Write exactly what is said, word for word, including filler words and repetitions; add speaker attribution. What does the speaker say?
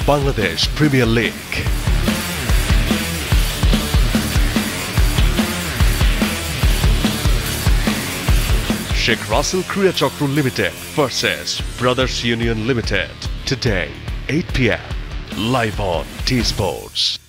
Speaker 1: Bangladesh Premier League. Sheikh Russell Kriya Chakra Limited versus Brothers Union Limited today, eight p m live on T Sports.